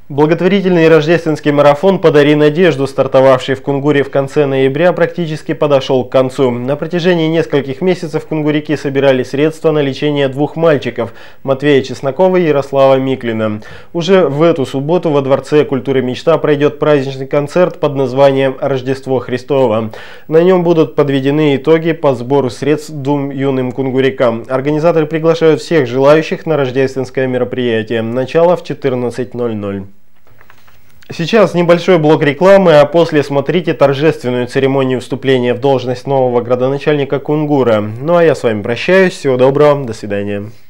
Благотворительный рождественский марафон «Подари надежду», стартовавший в Кунгуре в конце ноября, практически подошел к концу. На протяжении нескольких месяцев кунгуряки собирали средства на лечение двух мальчиков – Матвея Чеснокова и Ярослава Миклина. Уже в эту субботу во Дворце культуры «Мечта» пройдет праздничный концерт под названием «Рождество Христово». На нем будут подведены итоги по сбору средств двум юным кунгурякам. Организаторы приглашают всех желающих на рождественское мероприятие. Начало в 14:00. Сейчас небольшой блок рекламы, а после смотрите торжественную церемонию вступления в должность нового градоначальника Кунгура. Ну а я с вами прощаюсь. Всего доброго. До свидания.